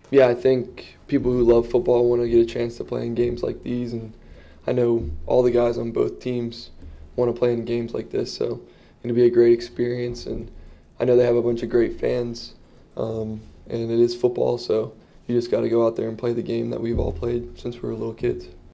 Yeah, I think people who love football want to get a chance to play in games like these, and I know all the guys on both teams want to play in games like this, so it'll be a great experience. And I know they have a bunch of great fans, and it is football, so you just got to go out there and play the game that we've all played since we were little kids.